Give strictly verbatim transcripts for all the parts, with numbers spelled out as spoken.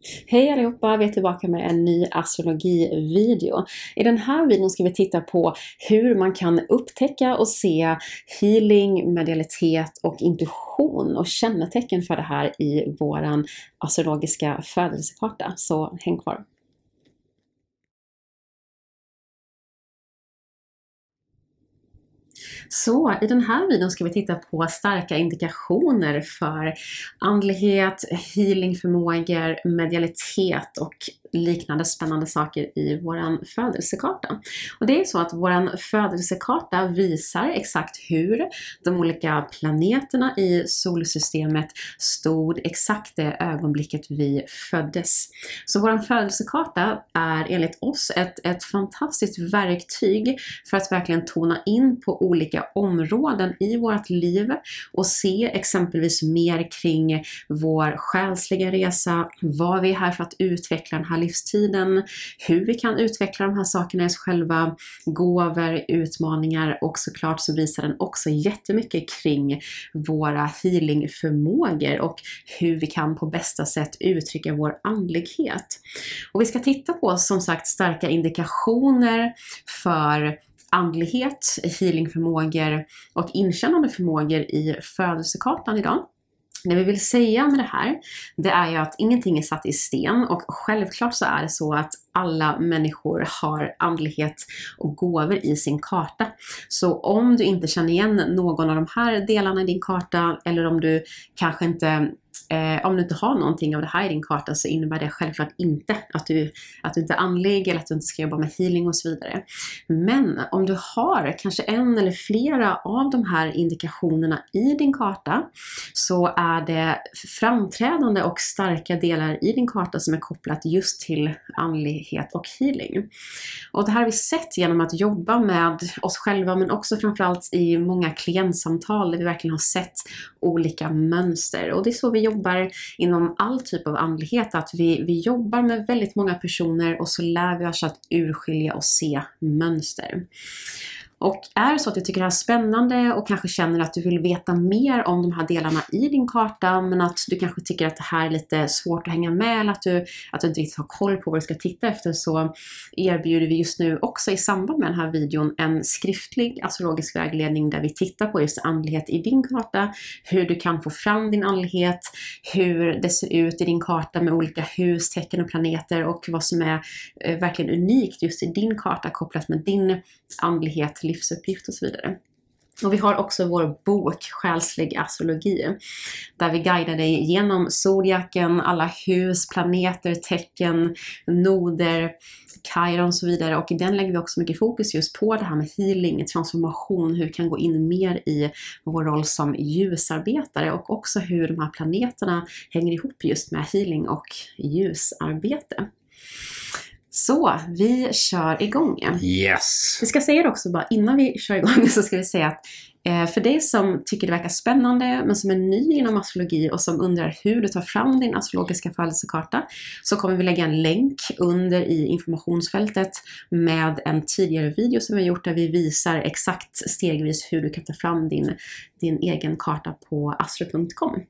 Hej allihopa, vi är tillbaka med en ny astrologi-video. I den här videon ska vi titta på hur man kan upptäcka och se healing, medialitet och intuition och kännetecken för det här i våran astrologiska födelsekarta. Så häng kvar. Så i den här videon ska vi titta på starka indikationer för andlighet, healingförmågor, medialitet och liknande spännande saker i våran födelsekarta. Och det är så att våran födelsekarta visar exakt hur de olika planeterna i solsystemet stod exakt det ögonblicket vi föddes. Så våran födelsekarta är enligt oss ett, ett fantastiskt verktyg för att verkligen tona in på olika områden i vårt liv och se exempelvis mer kring vår själsliga resa, vad vi är här för att utveckla den här livstiden, hur vi kan utveckla de här sakerna i oss själva, gåvor, utmaningar, och såklart så visar den också jättemycket kring våra healingförmågor och hur vi kan på bästa sätt uttrycka vår andlighet. Och vi ska titta på som sagt starka indikationer för andlighet, healingförmågor och inkännande förmågor i födelsekartan idag. Det vi vill säga med det här, det är ju att ingenting är satt i sten, och självklart så är det så att alla människor har andlighet och gåvor i sin karta. Så om du inte känner igen någon av de här delarna i din karta, eller om du kanske inte Eh, om du inte har någonting av det här i din karta, så innebär det självklart inte att du, att du inte är andlig eller att du inte ska jobba med healing och så vidare. Men om du har kanske en eller flera av de här indikationerna i din karta, så är det framträdande och starka delar i din karta som är kopplat just till andlighet och healing. Och det här har vi sett genom att jobba med oss själva, men också framförallt i många klientsamtal där vi verkligen har sett olika mönster. Och det är så vi jobbar inom all typ av andlighet, att vi, vi jobbar med väldigt många personer och så lär vi oss att urskilja och se mönster. Och är det så att du tycker det här är spännande och kanske känner att du vill veta mer om de här delarna i din karta, men att du kanske tycker att det här är lite svårt att hänga med, eller att du, att du inte riktigt har koll på vad du ska titta efter, så erbjuder vi just nu också i samband med den här videon en skriftlig astrologisk vägledning där vi tittar på just andlighet i din karta, hur du kan få fram din andlighet, hur det ser ut i din karta med olika hus, tecken och planeter, och vad som är eh, verkligen unikt just i din karta kopplat med din andlighet, livsuppgift och så vidare. Och vi har också vår bok Själslig astrologi, där vi guidar dig genom zodiaken, alla hus, planeter, tecken, noder, Chiron och så vidare. Och i den lägger vi också mycket fokus just på det här med healing, transformation, hur vi kan gå in mer i vår roll som ljusarbetare, och också hur de här planeterna hänger ihop just med healing och ljusarbete. Så, vi kör igång. Yes. Vi ska säga det också bara innan vi kör igång, så ska vi säga att eh, för dig som tycker det verkar spännande men som är ny inom astrologi och som undrar hur du tar fram din astrologiska födelsekarta, så kommer vi lägga en länk under i informationsfältet med en tidigare video som vi har gjort där vi visar exakt stegvis hur du kan ta fram din, din egen karta på astro punkt com.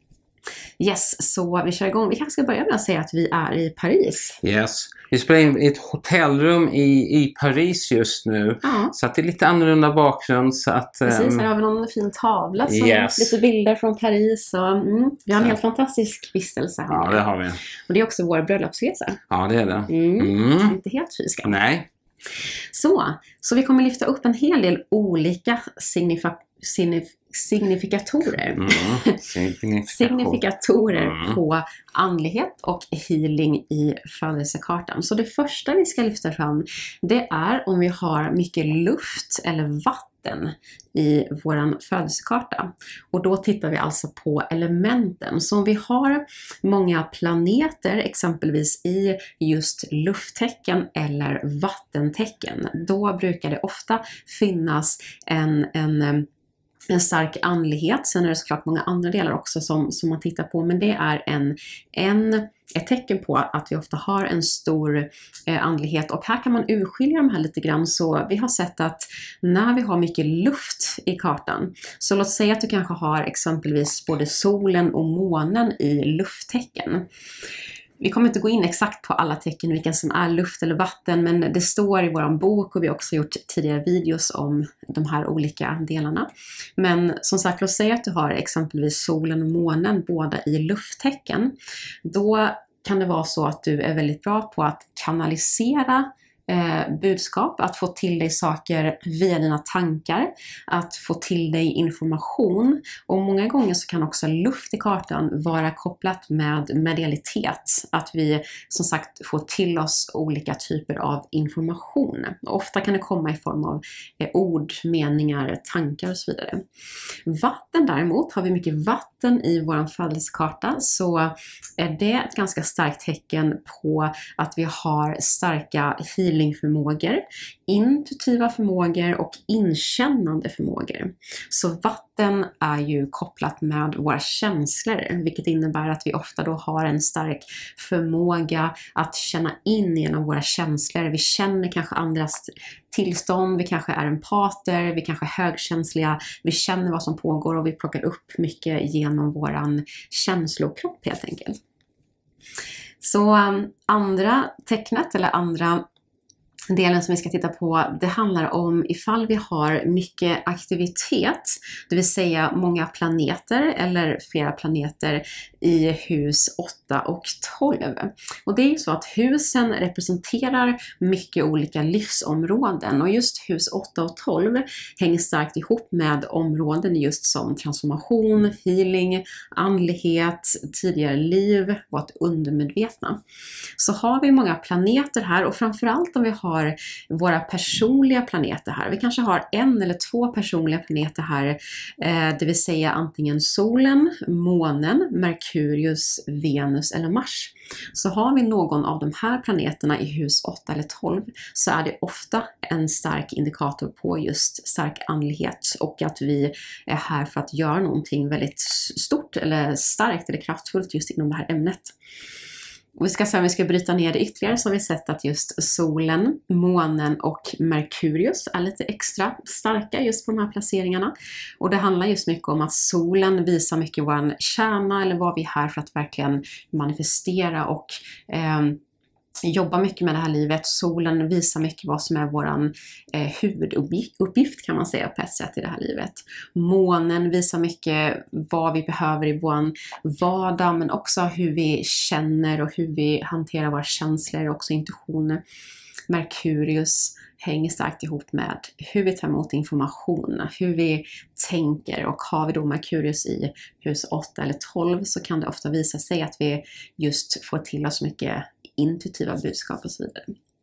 Yes, så vi kör igång. Vi kanske ska börja med att säga att vi är i Paris. Yes. Vi spelar in i ett hotellrum i, i Paris just nu. Ja. Så att det är lite annorlunda bakgrund. Så att, precis, um... här har vi någon fin tavla. Som yes. Lite bilder från Paris. Och, mm, vi har en så. helt fantastisk vistelse här. Ja, det har vi. Och det är också vår bröllopsresa. Ja, det är det. Mm. Mm. Inte helt fysiska. Nej. Så, så vi kommer lyfta upp en hel del olika signifika, signif, signifikatorer, mm. Signifikation. signifikatorer mm. på andlighet och healing i födelsekartan. Så det första vi ska lyfta fram, det är om vi har mycket luft eller vatten i våran födelsekarta. Och då tittar vi alltså på elementen. Så om vi har många planeter exempelvis i just lufttecken eller vattentecken, då brukar det ofta finnas en, en en stark andlighet. Sen är det såklart många andra delar också som, som man tittar på, men det är en, en, ett tecken på att vi ofta har en stor eh, andlighet. Och här kan man urskilja de här lite grann. Så vi har sett att när vi har mycket luft i kartan, så låt säga att du kanske har exempelvis både solen och månen i lufttecken. Vi kommer inte gå in exakt på alla tecken, vilka som är luft eller vatten, men det står i vår bok och vi har också gjort tidigare videos om de här olika delarna. Men som sagt, låt säga att du har exempelvis solen och månen båda i lufttecken. Då kan det vara så att du är väldigt bra på att kanalisera Eh, budskap, att få till dig saker via dina tankar, att få till dig information, och många gånger så kan också luft i kartan vara kopplat med medialitet, att vi som sagt får till oss olika typer av information. Och ofta kan det komma i form av eh, ord, meningar, tankar och så vidare. Vatten däremot, har vi mycket vatten i vår födelsekarta, så är det ett ganska starkt tecken på att vi har starka healingförmågor, intuitiva förmågor och inkännande förmågor. Så vatten är ju kopplat med våra känslor, vilket innebär att vi ofta då har en stark förmåga att känna in genom våra känslor. Vi känner kanske andras tillstånd, vi kanske är empater, vi kanske är högkänsliga, vi känner vad som pågår och vi plockar upp mycket genom våran känslokropp helt enkelt. Så um, andra tecknet eller andra delen som vi ska titta på, det handlar om ifall vi har mycket aktivitet, det vill säga många planeter eller flera planeter i hus åtta och tolv. Och det är ju så att husen representerar mycket olika livsområden, och just hus åtta och tolv hänger starkt ihop med områden just som transformation, healing, andlighet, tidigare liv, vårt undermedvetna. Så har vi många planeter här, och framförallt om vi har våra personliga planeter här. Vi kanske har en eller två personliga planeter här, eh, det vill säga antingen solen, månen, Merkurius, Venus eller Mars. Så har vi någon av de här planeterna i hus åtta eller tolv, så är det ofta en stark indikator på just stark andlighet och att vi är här för att göra någonting väldigt stort eller starkt eller kraftfullt just inom det här ämnet. Och vi ska se om vi ska bryta ner det ytterligare, så har vi sett att just solen, månen och Merkurius är lite extra starka just på de här placeringarna. Och det handlar just mycket om att solen visar mycket vår kärna, eller vad vi är här för att verkligen manifestera och eh, jobba mycket med det här livet. Solen visar mycket vad som är våran eh, huvuduppgift kan man säga på ett sätt i det här livet. Månen visar mycket vad vi behöver i våran vardag, men också hur vi känner och hur vi hanterar våra känslor och också intuitioner. Merkurius hänger starkt ihop med hur vi tar emot information, hur vi tänker, och har vi då Merkurius i hus åtta eller tolv så kan det ofta visa sig att vi just får till oss mycket intuitiva budskap och så vidare.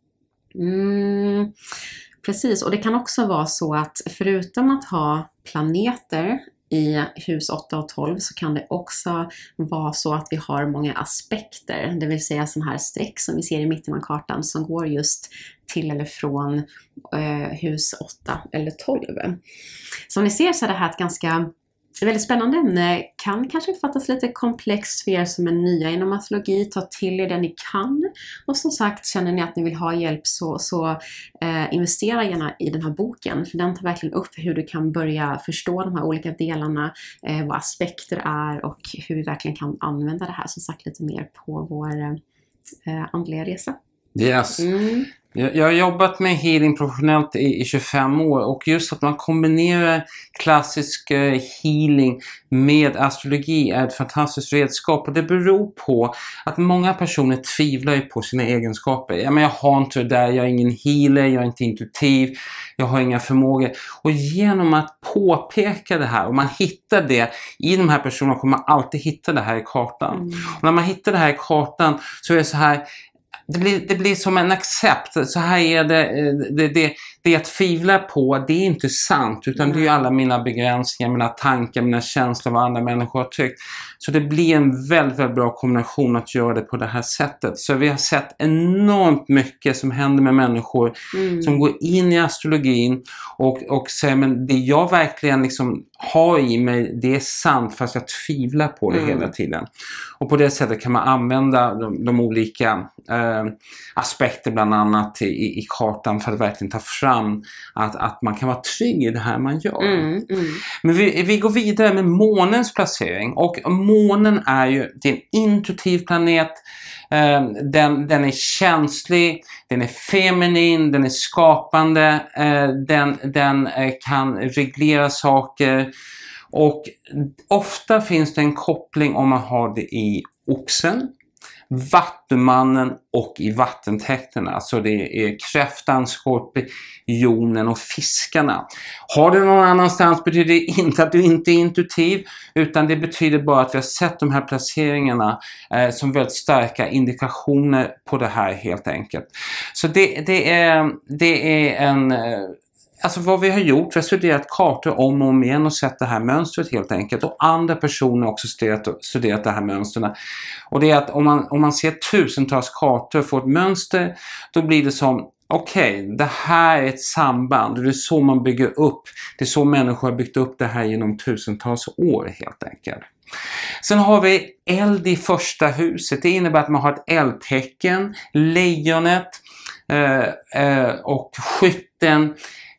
Mm, precis, och det kan också vara så att förutom att ha planeter i hus åtta och tolv så kan det också vara så att vi har många aspekter, det vill säga sådana här streck som vi ser i mitten av kartan som går just till eller från eh, hus åtta eller tolv. Som ni ser så är det här ett ganska Det är väldigt spännande ämne, kan kanske uppfattas lite komplext för er som är nya inom astrologi. Ta till er det ni kan, och som sagt, känner ni att ni vill ha hjälp så, så eh, investera gärna i den här boken, för den tar verkligen upp hur du kan börja förstå de här olika delarna, eh, vad aspekter är och hur vi verkligen kan använda det här som sagt lite mer på vår eh, andliga resa. Yes. Mm. Jag har jobbat med healing professionellt i, i tjugofem år, och just att man kombinerar klassisk eh, healing med astrologi är ett fantastiskt redskap, och det beror på att många personer tvivlar på sina egenskaper. Ja, men jag har inte det där, jag är ingen healer, jag är inte intuitiv, jag har inga förmågor. Och genom att påpeka det här, och man hittar det i de här personerna, kommer man alltid hitta det här i kartan. Mm. Och när man hittar det här i kartan så är det så här, Det blir, det blir som en accept. Så här är det, det, det, det jag tvivlar på, det är inte sant. Utan mm. det är ju alla mina begränsningar, mina tankar, mina känslor, vad andra människor har tyckt. Så det blir en väldigt, väldigt bra kombination att göra det på det här sättet. Så vi har sett enormt mycket som händer med människor mm. som går in i astrologin och, och säger, men det jag verkligen liksom har i mig, det är sant fast jag tvivlar på det mm. hela tiden. Och på det sättet kan man använda de, de olika eh, aspekter bland annat i, i kartan för att verkligen ta fram att, att man kan vara trygg i det här man gör. Mm, mm. Men vi, vi går vidare med månens placering, och månen är ju det är en intuitiv planet. Eh, den, den är känslig, den är feminin, den är skapande, eh, den, den eh, kan reglera saker. Och ofta finns det en koppling om man har det i oxen, vattumannen och i vattentäkterna. Så det är kräftan, skorpionen och fiskarna. Har du någon annanstans betyder det inte att du inte är intuitiv, utan det betyder bara att vi har sett de här placeringarna eh, som väldigt starka indikationer på det här helt enkelt. Så det, det, är, det är en... Alltså vad vi har gjort, vi har studerat kartor om och om igen och sett det här mönstret helt enkelt. Och andra personer har också studerat, studerat det här mönstren. Och det är att om man, om man ser tusentals kartor och får ett mönster, då blir det som, okej, okay, det här är ett samband. Och det är så man bygger upp, det är så människor har byggt upp det här genom tusentals år helt enkelt. Sen har vi eld i första huset. Det innebär att man har ett eldtecken, lejonet eh, eh, och skytten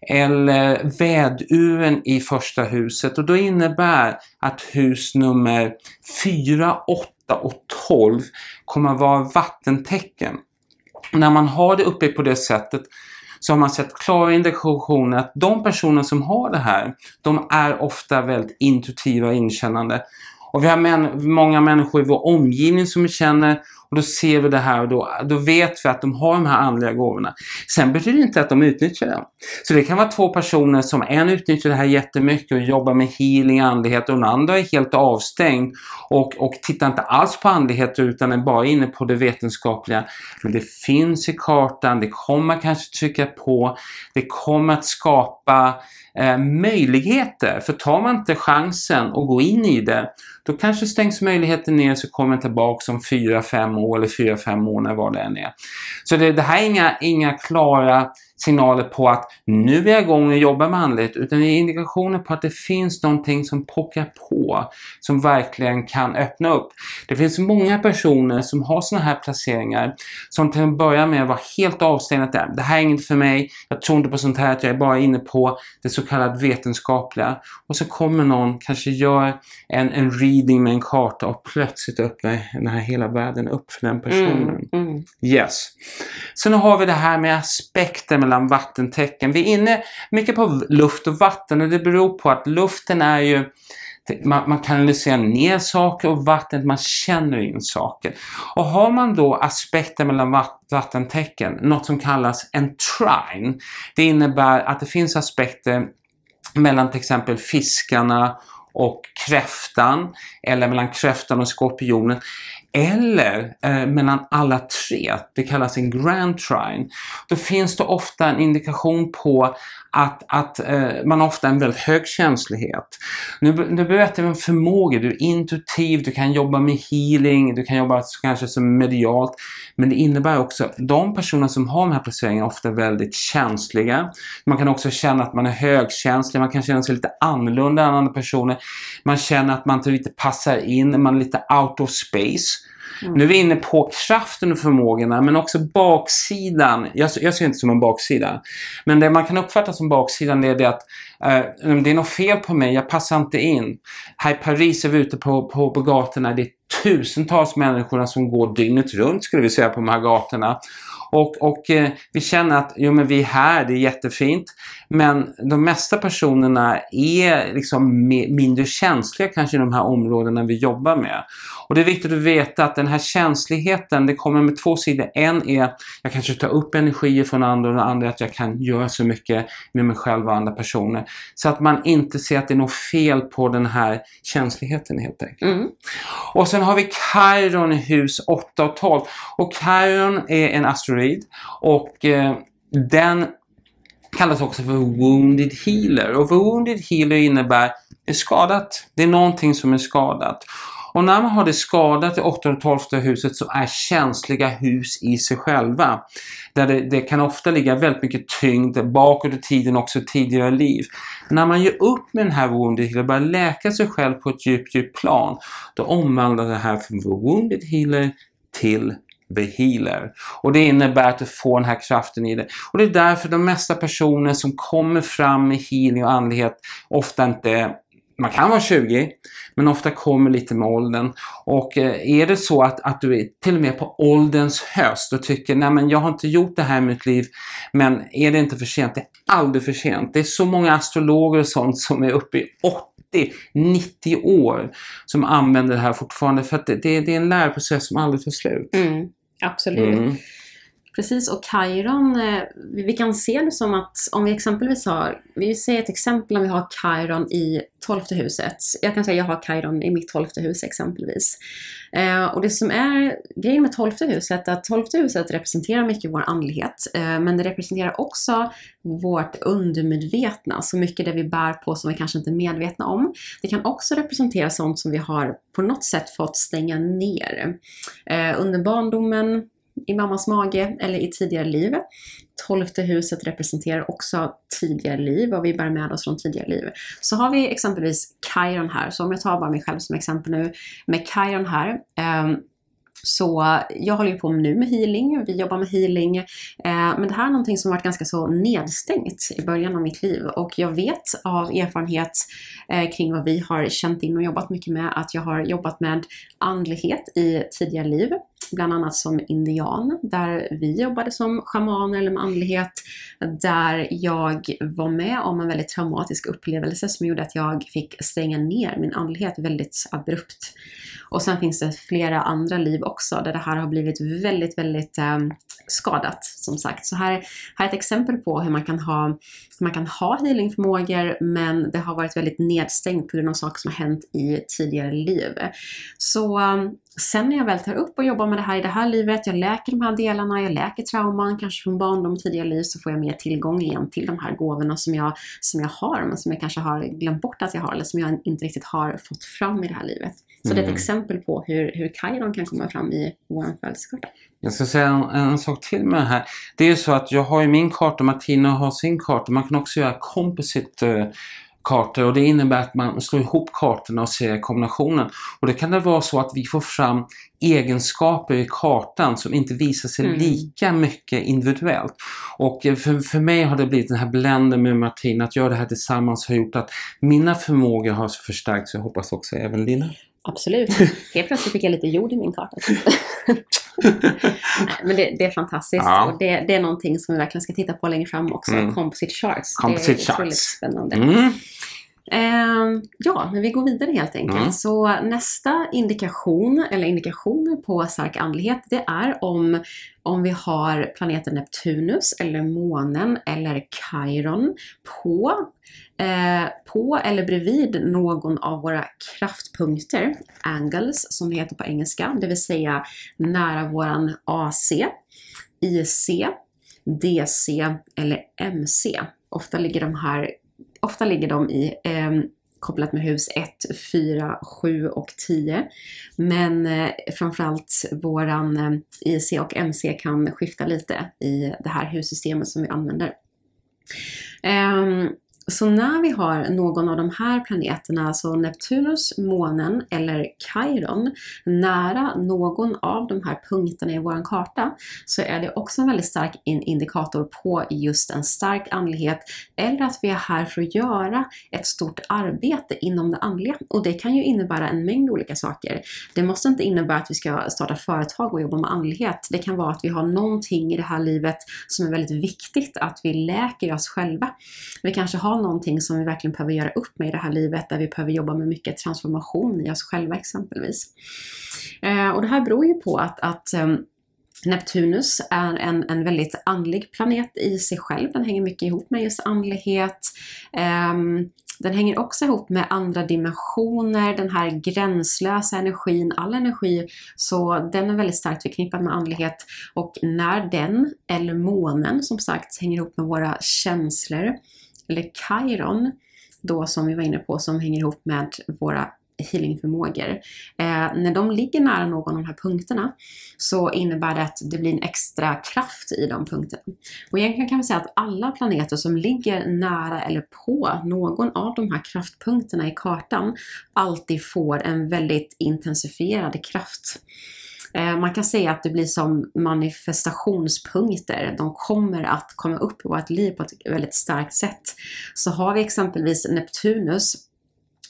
eller väduren i första huset. Och då innebär att hus nummer fyra, åtta och tolv kommer att vara vattentecken. När man har det uppe på det sättet så har man sett klara indikationer att de personer som har det här, de är ofta väldigt intuitiva och inkännande. Och vi har män, många människor i vår omgivning som vi känner, och då ser vi det här och då, då vet vi att de har de här andliga gåvorna. Sen betyder det inte att de utnyttjar dem. Så det kan vara två personer som en utnyttjar det här jättemycket och jobbar med healing, andlighet, och den andra är helt avstängd och, och tittar inte alls på andlighet utan är bara inne på det vetenskapliga. Men det finns i kartan, det kommer kanske trycka på, det kommer att skapa Eh, möjligheter. För tar man inte chansen och går in i det, då kanske stängs möjligheten ner, så kommer tillbaka om fyra, fem år eller fyra, fem månader vad det än är. Så det, det här är inga, inga klara signaler på att nu är jag igång och jobbar med andlighet, utan det är indikationer på att det finns någonting som pockar på, som verkligen kan öppna upp. Det finns många personer som har såna här placeringar som till att börja med var helt avstängda där. Det här är inget för mig, jag tror inte på sånt här, att jag är bara inne på det så kallade vetenskapliga. Och så kommer någon, kanske gör en, en reading med en karta och plötsligt öppnar den här hela världen upp för den personen. Mm, mm. Yes. Sen har vi det här med aspekter mellan vattentecken. Vi är inne mycket på luft och vatten, och det beror på att luften är ju, man, man kan analysera ner saker, och vattnet, man känner in saker. Och har man då aspekter mellan vatt, vattentecken, något som kallas en trine, det innebär att det finns aspekter mellan till exempel fiskarna och kräftan, eller mellan kräftan och skorpionen, eller eh, mellan alla tre. Det kallas en grand trine. Då finns det ofta en indikation på att, att eh, man ofta har en väldigt hög känslighet. Nu, nu berättar vi om förmågor. Du är intuitiv, du kan jobba med healing, du kan jobba kanske som medialt. Men det innebär också att de personer som har de här placeringarna är ofta väldigt känsliga. Man kan också känna att man är högkänslig, man kan känna sig lite annorlunda än andra personer. Man känner att man inte riktigt passar in, man är lite out of space. Mm. Nu är vi inne på kraften och förmågorna, men också baksidan. Jag, jag ser inte som en baksida. Men det man kan uppfatta som baksidan är det att eh, det är något fel på mig, jag passar inte in. Här i Paris är vi ute på, på, på gatorna, det är tusentals människor som går dygnet runt, skulle vi säga, på de här gatorna. Och, och eh, vi känner att jo, men vi är här, det är jättefint. Men de mesta personerna är liksom mindre känsliga kanske i de här områdena vi jobbar med. Och det är viktigt att veta att den här känsligheten, det kommer med två sidor. En är att jag kanske tar upp energier från andra, och den andra är att jag kan göra så mycket med mig själv och andra personer. Så att man inte ser att det är något fel på den här känsligheten helt enkelt. Mm. Och sen har vi Chiron i hus åtta och tolv. Och Chiron är en asteroid, och eh, den kallas också för wounded healer. Och wounded healer innebär det är skadat. Det är någonting som är skadat. Och när man har det skadat i åttonde och tolfte huset, så är känsliga hus i sig själva. Där det, det kan ofta ligga väldigt mycket tyngd bakåt i tiden, också tidigare liv. När man gör upp med den här wounded healer, börjar läka sig själv på ett djupt, djupt plan, då omvandlar det här från wounded healer till the healer. Och det innebär att du får den här kraften i det. Och det är därför de mesta personer som kommer fram med healing och andlighet ofta inte man kan vara tjugo, men ofta kommer lite med åldern. Och eh, är det så att, att du är till och med på ålderns höst och tycker, nej men jag har inte gjort det här i mitt liv, men är det inte för sent? Det är aldrig för sent. Det är så många astrologer och sånt som är uppe i åttio nittio år som använder det här fortfarande, för att det, det, det är en lärprocess som aldrig tar slut. Mm, absolut. Mm. Precis, och Chiron, vi kan se det som att om vi exempelvis har, vi ser ett exempel om vi har Chiron i tolfte huset. Jag kan säga att jag har Chiron i mitt tolfte hus exempelvis. Eh, och det som är grejen med tolfte huset är att tolfte huset representerar mycket vår andlighet. Eh, men det representerar också vårt undermedvetna, så mycket det vi bär på som vi kanske inte är medvetna om. Det kan också representera sånt som vi har på något sätt fått stänga ner. Eh, under barndomen, i mammas mage eller i tidigare liv. Tolfte huset representerar också tidigare liv och vi bär med oss från tidigare liv. Så har vi exempelvis Chiron här. Så om jag tar bara mig själv som exempel nu med Chiron här. Um, Så jag håller ju på nu med healing, vi jobbar med healing, eh, men det här är någonting som varit ganska så nedstängt i början av mitt liv. Och jag vet av erfarenhet eh, kring vad vi har känt in och jobbat mycket med, att jag har jobbat med andlighet i tidigare liv. Bland annat som indian, där vi jobbade som shamaner eller med andlighet. Där jag var med om en väldigt traumatisk upplevelse som gjorde att jag fick stänga ner min andlighet väldigt abrupt. Och sen finns det flera andra liv också där det här har blivit väldigt, väldigt eh, skadat, som sagt. Så här, här är ett exempel på hur man kan ha, hur man kan ha healingförmågor, men det har varit väldigt nedstängt på grund av saker som har hänt i tidigare liv. Så eh, sen när jag väl tar upp och jobbar med det här i det här livet, jag läker de här delarna, jag läker trauman, kanske från barndom och tidigare liv, så får jag mer tillgång igen till de här gåvorna som jag, som jag har, men som jag kanske har glömt bort att jag har, eller som jag inte riktigt har fått fram i det här livet. Så mm. det är ett exempel på hur, hur Chiron kan komma fram i vår födelsekarta. Jag ska säga en, en sak till med det här. Det är ju så att jag har ju min karta, Martina har sin karta. Man kan också göra composite uh, kartor, och det innebär att man slår ihop kartorna och ser kombinationen. Och det kan det vara så att vi får fram egenskaper i kartan som inte visar sig mm. lika mycket individuellt. Och för, för mig har det blivit den här blenden med Martina, att göra det här tillsammans har gjort att mina förmågor har förstärkts, så jag hoppas också även dina. Absolut. Helt plötsligt fick jag lite jord i min karta. Men det, det är fantastiskt. Ja. Och det, det är någonting som vi verkligen ska titta på längre fram också. Mm. Composite charts. Composite det är charts. Väldigt spännande. Mm. Eh, ja, men vi går vidare helt enkelt. Mm. Så nästa indikation, eller indikationer på stark andlighet, det är om, om vi har planeten Neptunus eller månen eller Chiron på, eh, på eller bredvid någon av våra kraftpunkter, angles som det heter på engelska, det vill säga nära våran A C, I C, D C eller M C. Ofta ligger de här Ofta ligger de i eh, kopplat med hus ett, fyra, sju och tio. Men eh, framförallt våran eh, I C och M C kan skifta lite i det här hussystemet som vi använder. Eh, Så när vi har någon av de här planeterna, alltså Neptunus, månen eller Chiron, nära någon av de här punkterna i vår karta, så är det också en väldigt stark indikator på just en stark andlighet, eller att vi är här för att göra ett stort arbete inom det andliga. Och det kan ju innebära en mängd olika saker. Det måste inte innebära att vi ska starta företag och jobba med andlighet. Det kan vara att vi har någonting i det här livet som är väldigt viktigt, att vi läker oss själva. Vi kanske har någonting som vi verkligen behöver göra upp med i det här livet, där vi behöver jobba med mycket transformation i oss själva exempelvis. Eh, och det här beror ju på att, att eh, Neptunus är en, en väldigt andlig planet i sig själv. Den hänger mycket ihop med just andlighet. Eh, den hänger också ihop med andra dimensioner, den här gränslösa energin, all energi. Så den är väldigt starkt förknippad med andlighet. Och när den, eller månen som sagt, hänger ihop med våra känslor, eller Chiron, då som vi var inne på, som hänger ihop med våra healingförmågor. Eh, när de ligger nära någon av de här punkterna, så innebär det att det blir en extra kraft i de punkterna. Och egentligen kan vi säga att alla planeter som ligger nära eller på någon av de här kraftpunkterna i kartan alltid får en väldigt intensifierad kraft. Man kan säga att det blir som manifestationspunkter. De kommer att komma upp i vårt liv på ett väldigt starkt sätt. Så har vi exempelvis Neptunus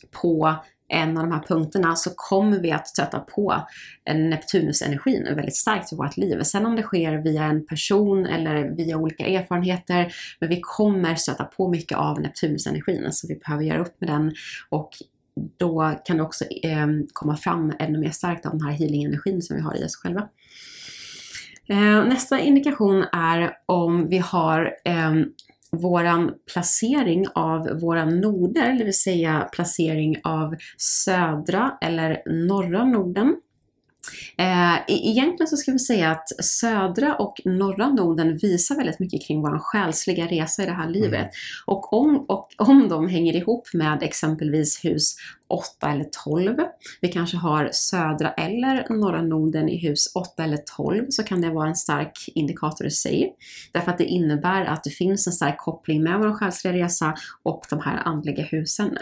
på en av de här punkterna så kommer vi att stöta på en Neptunus-energin väldigt starkt i vårt liv. Sen om det sker via en person eller via olika erfarenheter, men vi kommer stöta på mycket av Neptunus-energin, så vi behöver göra upp med den, och då kan det också eh, komma fram ännu mer starkt av den här healing-energin som vi har i oss själva. Eh, nästa indikation är om vi har eh, våran placering av våra noder, det vill säga placering av södra eller norra noden. Eh, egentligen så ska vi säga att södra och norra noden visar väldigt mycket kring vår själsliga resa i det här livet. Mm. Och, om, och om de hänger ihop med exempelvis hus åtta eller tolv, vi kanske har södra eller norra noden i hus åtta eller tolv, så kan det vara en stark indikator i sig. Därför att det innebär att det finns en stark koppling med vår själsliga resa och de här andliga husen.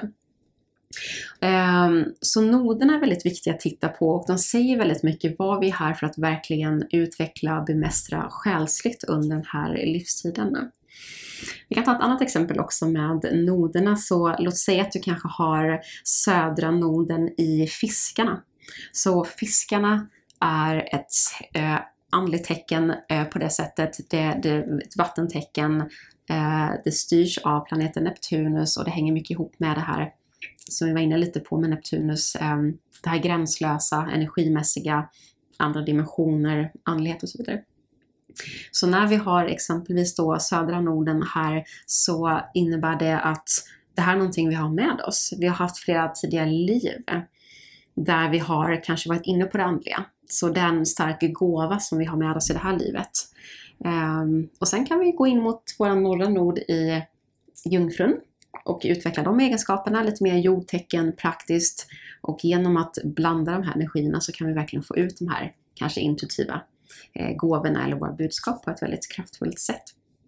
Så noderna är väldigt viktiga att titta på, och de säger väldigt mycket vad vi är här för att verkligen utveckla och bemästra själsligt under den här livstiden. Vi kan ta ett annat exempel också med noderna. Så låt säga att du kanske har södra noden i fiskarna. Så fiskarna är ett eh, andligt tecken eh, på det sättet. Det, det är ett vattentecken. Eh, det styrs av planeten Neptunus, och det hänger mycket ihop med det här som vi var inne lite på med Neptunus, det här gränslösa, energimässiga, andra dimensioner, andlighet och så vidare. Så när vi har exempelvis då södra noden här, så innebär det att det här är någonting vi har med oss. Vi har haft flera tidigare liv där vi har kanske varit inne på det andliga. Så det är en stark gåva som vi har med oss i det här livet. Och sen kan vi gå in mot vår norra nod i Jungfrun och utveckla de egenskaperna, lite mer jordtecken, praktiskt. Och genom att blanda de här energierna så kan vi verkligen få ut de här kanske intuitiva eh, gåvorna eller våra budskap på ett väldigt kraftfullt sätt.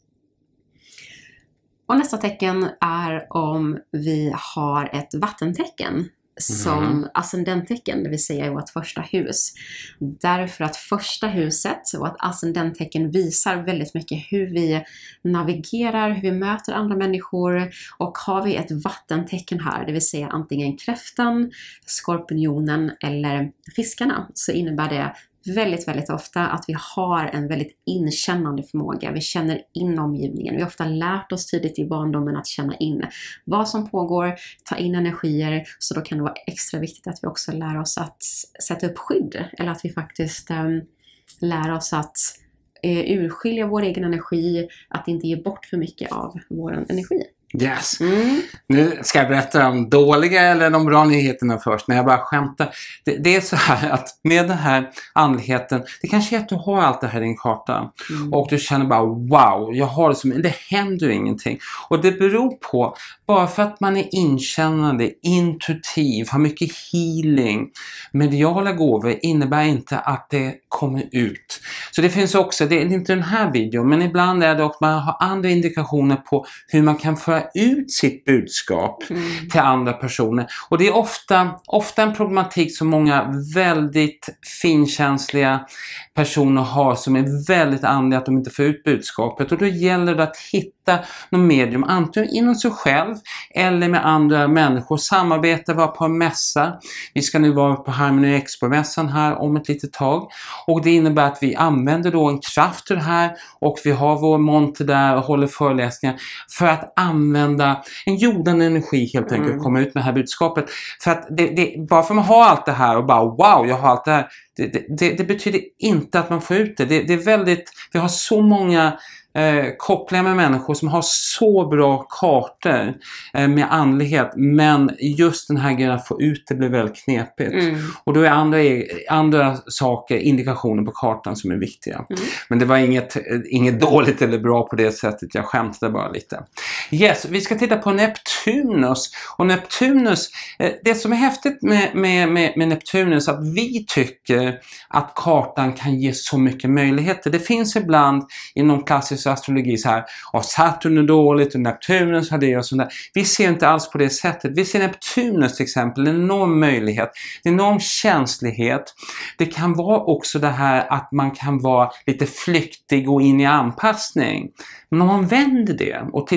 Och nästa tecken är om vi har ett vattentecken som mm. ascendenttecken, det vill säga i vårt första hus. Därför att första huset och att ascendenttecken visar väldigt mycket hur vi navigerar, hur vi möter andra människor. Och har vi ett vattentecken här, det vill säga antingen kräftan, skorpionen eller fiskarna, så innebär det väldigt, väldigt ofta att vi har en väldigt inkännande förmåga. Vi känner in omgivningen. Vi har ofta lärt oss tidigt i barndomen att känna in vad som pågår, ta in energier. Så då kan det vara extra viktigt att vi också lär oss att sätta upp skydd. Eller att vi faktiskt um, lär oss att uh, urskilja vår egen energi. Att inte ge bort för mycket av vår energi. Yes. Mm. Nu ska jag berätta om dåliga eller de bra nyheterna först, när jag bara skämtar. Det, det är så här att med den här andligheten, det kanske är att du har allt det här i din karta. Mm. Och du känner bara, wow, jag har det som, det händer ingenting. Och det beror på, bara för att man är inkännande, intuitiv, har mycket healing, mediala gåvor, innebär inte att det kommer ut. Så det finns också, det är inte den här videon, men ibland är det att man har andra indikationer på hur man kan föra ut sitt budskap mm. till andra personer. Och det är ofta, ofta en problematik som många väldigt finkänsliga personer har, som är väldigt andliga, att de inte får ut budskapet. Och då gäller det att hitta någon medium, antingen inom sig själv eller med andra människor. Samarbeta, vara på en mässa. Vi ska nu vara på Harmony Expo-mässan här om ett litet tag. Och det innebär att vi använder då en kraft till det här, och vi har vår monter där och håller föreläsningar för att använda en jordande energi helt enkelt, mm. komma ut med det här budskapet. För att det, det, bara för att man har allt det här och bara wow, jag har allt det här, det, det, det, det betyder inte att man får ut det. Det, det är väldigt, vi har så många Eh, kopplingar med människor som har så bra kartor eh, med andlighet, men just den här grejen att få ut det blir väldigt knepigt. Mm. Och då är andra, andra saker, indikationer på kartan, som är viktiga. Mm. Men det var inget, inget dåligt eller bra på det sättet, jag skämtade bara lite. Yes, vi ska titta på Neptunus. Och Neptunus, eh, det som är häftigt med, med, med, med Neptunus, att vi tycker att kartan kan ge så mycket möjligheter. Det finns ibland inom klassisk astrologi så här, och Saturn är dåligt och Neptunus har det och sånt där. Vi ser inte alls på det sättet. Vi ser Neptunus till exempel, en enorm möjlighet, en enorm känslighet. Det kan vara också det här att man kan vara lite flyktig och in i anpassning. Men om man vänder det och tittar på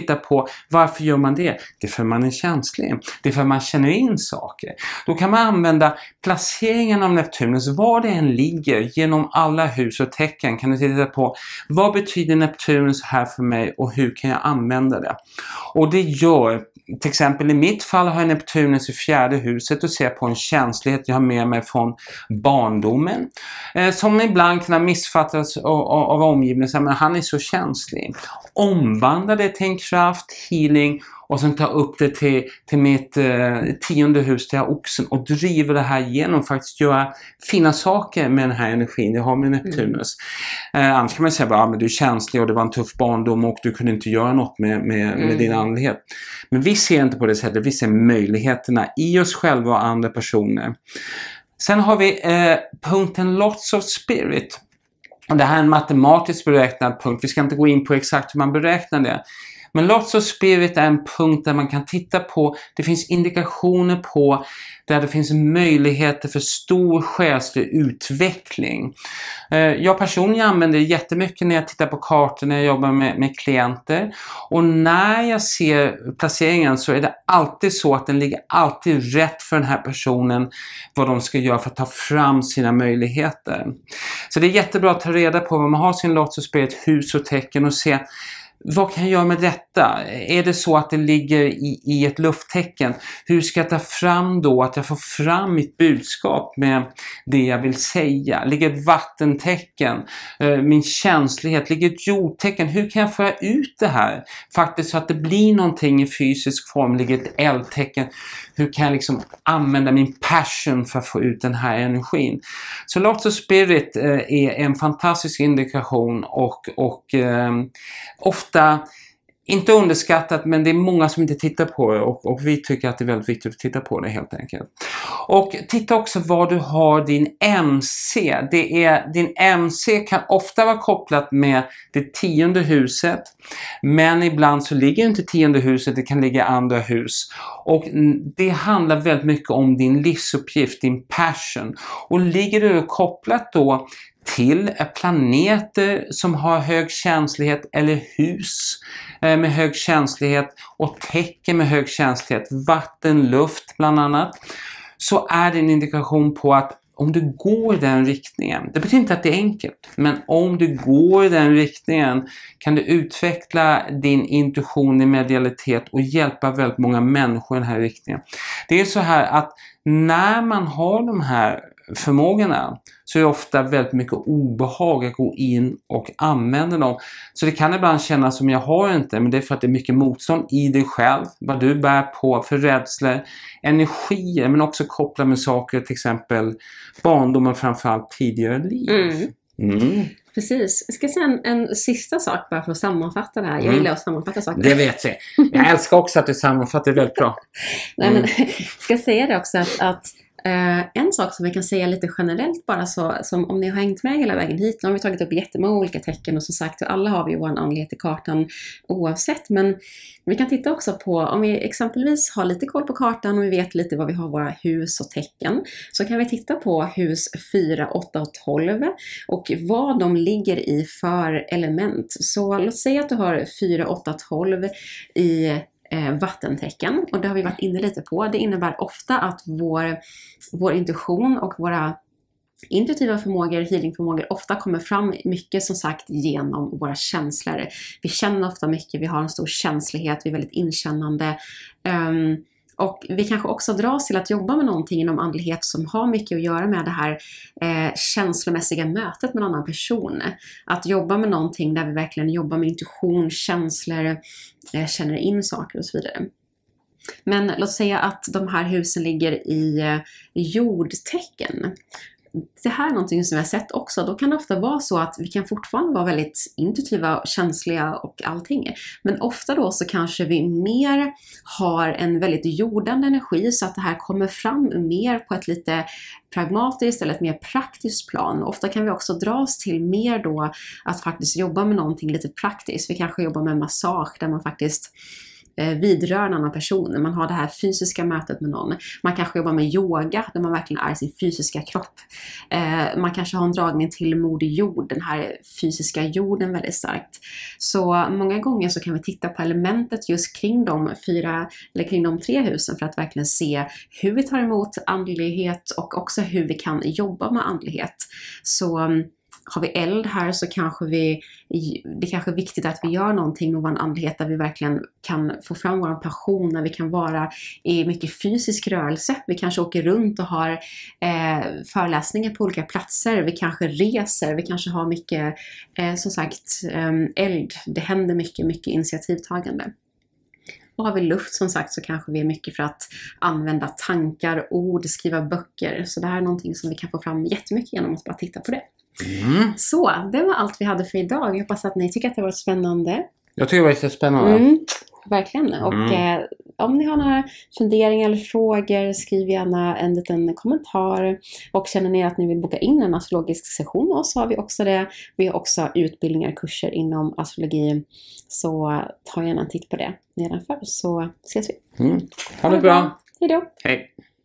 Och varför gör man det? Det är för att man är känslig. Det är för att man känner in saker. Då kan man använda placeringen av Neptunus, var det än ligger, genom alla hus och tecken. Kan du titta på, vad betyder Neptunus här för mig och hur kan jag använda det? Och det gör, till exempel i mitt fall har jag Neptunus i fjärde huset och ser på en känslighet jag har med mig från barndomen. Eh, som ibland kan missfattas av, av, av omgivningen, men han är så känslig. Omvandla det till en kraft, healing och sen ta upp det till, till mitt eh, tionde hus, till oxen, och driva det här igenom, faktiskt göra fina saker med den här energin jag har med Neptunus. Mm. Eh, annars kan man säga bara, ah, men du är känslig och det var en tuff barndom och du kunde inte göra något med, med, mm. med din andlighet. Men vi ser inte på det sättet, vi ser möjligheterna i oss själva och andra personer. Sen har vi eh, punkten Lots of Spirit. Och det här är en matematiskt beräknad punkt. Vi ska inte gå in på exakt hur man beräknar det. Men Lots of Spirit är en punkt där man kan titta på, det finns indikationer på där det finns möjligheter för stor själslig utveckling. Jag personligen använder det jättemycket när jag tittar på kartor, när jag jobbar med, med klienter. Och när jag ser placeringen så är det alltid så att den ligger alltid rätt för den här personen, vad de ska göra för att ta fram sina möjligheter. Så det är jättebra att ta reda på vad man har sin Lots of Spirit, hus och tecken, och se, vad kan jag göra med detta? Är det så att det ligger i, i ett lufttecken? Hur ska jag ta fram då att jag får fram mitt budskap med det jag vill säga? Ligger ett vattentecken? Min känslighet? Ligger ett jordtecken? Hur kan jag föra ut det här? Faktiskt så att det blir någonting i fysisk form. Ligger ett eldtecken? Hur kan jag liksom använda min passion för att få ut den här energin? Så Lots of Spirit är en fantastisk indikation och, och eh, ofta inte underskattat, men det är många som inte tittar på det, och, och vi tycker att det är väldigt viktigt att titta på det helt enkelt. Och titta också var du har din M C. Det är, din M C kan ofta vara kopplat med det tionde huset, men ibland så ligger inte tionde huset, det kan ligga andra hus. Och det handlar väldigt mycket om din livsuppgift, din passion. Och ligger du kopplat då till planeter som har hög känslighet, eller hus med hög känslighet och tecken med hög känslighet, vatten, luft bland annat, så är det en indikation på att om du går i den riktningen, det betyder inte att det är enkelt, men om du går i den riktningen kan du utveckla din intuition i medialitet och hjälpa väldigt många människor i den här riktningen. Det är så här att när man har de här förmågorna så är det ofta väldigt mycket obehag att gå in och använda dem. Så det kan ibland kännas som jag har inte, men det är för att det är mycket motstånd i dig själv. Vad du bär på för rädslor, energier, men också kopplat med saker, till exempel barndomen, framförallt tidigare liv. Mm. Mm. Precis. Jag ska säga en, en sista sak bara för att sammanfatta det här. Jag Mm. gillar att sammanfatta saker. Det vet jag. Jag älskar också att du sammanfattar väldigt bra. Nej, men ska jag säga det också att, att Uh, en sak som vi kan säga lite generellt bara så, som om ni har hängt med hela vägen hit, nu har vi tagit upp jättemånga olika tecken och som sagt, alla har vi ju vår andlighet i kartan oavsett, men vi kan titta också på, om vi exempelvis har lite koll på kartan och vi vet lite vad vi har våra hus och tecken, så kan vi titta på hus fyra, åtta och tolv och vad de ligger i för element. Så låt säga att du har fyra, åtta, tolv i Eh, vattentecken, och det har vi varit inne lite på. Det innebär ofta att vår, vår intuition och våra intuitiva förmågor, healingförmågor ofta kommer fram mycket som sagt genom våra känslor. Vi känner ofta mycket, vi har en stor känslighet, vi är väldigt inkännande. Um, Och vi kanske också dras till att jobba med någonting inom andlighet som har mycket att göra med det här eh, känslomässiga mötet med en annan person. Att jobba med någonting där vi verkligen jobbar med intuition, känslor, eh, känner in saker och så vidare. Men låt säga att de här husen ligger i eh, jordtecken. Det här är någonting som vi har sett också. Då kan det ofta vara så att vi kan fortfarande vara väldigt intuitiva, känsliga och allting. Men ofta då så kanske vi mer har en väldigt jordande energi, så att det här kommer fram mer på ett lite pragmatiskt eller ett mer praktiskt plan. Ofta kan vi också dras till mer då att faktiskt jobba med någonting lite praktiskt. Vi kanske jobbar med massage där man faktiskt eh, vidröra en annan person. Man har det här fysiska mötet med någon. Man kanske jobbar med yoga där man verkligen är i sin fysiska kropp. Eh, man kanske har en dragning till Moder Jord, den här fysiska jorden väldigt starkt. Så många gånger så kan vi titta på elementet just kring de fyra eller kring de tre husen för att verkligen se hur vi tar emot andlighet och också hur vi kan jobba med andlighet. Så har vi eld här så kanske vi, det är kanske är viktigt att vi gör någonting med vår andlighet där vi verkligen kan få fram vår passion, när vi kan vara i mycket fysisk rörelse. Vi kanske åker runt och har eh, föreläsningar på olika platser. Vi kanske reser, vi kanske har mycket, eh, som sagt, eh, eld. Det händer mycket, mycket initiativtagande. Och har vi luft som sagt så kanske vi är mycket för att använda tankar, ord, skriva böcker. Så det här är någonting som vi kan få fram jättemycket genom att bara titta på det. Mm. Så, det var allt vi hade för idag. Jag hoppas att ni tycker att det var spännande. Jag tycker det var så spännande. Mm, verkligen. Och Mm. eh, om ni har några funderingar eller frågor, skriv gärna en liten kommentar. Och känner ni att ni vill boka in en astrologisk session med oss så har vi också det. Vi har också utbildningar och kurser inom astrologi. Så ta gärna en titt på det nedanför så ses vi. Mm. Ha det bra. Hej då. Hej.